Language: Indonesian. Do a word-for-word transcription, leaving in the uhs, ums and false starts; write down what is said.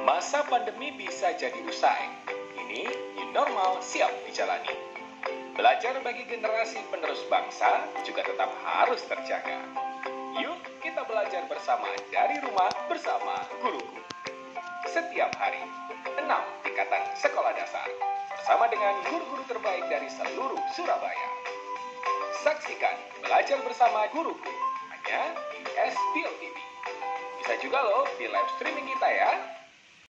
Masa pandemi bisa jadi usai. Ini new normal siap dijalani. Belajar bagi generasi penerus bangsa juga tetap harus terjaga. Yuk kita belajar bersama dari rumah bersama guruku. Setiap hari, enam tingkatan sekolah dasar. Bersama dengan guru-guru terbaik dari seluruh Surabaya. Saksikan Belajar Bersama Guruku hanya di S P L T V. Bisa juga loh di live streaming kita ya.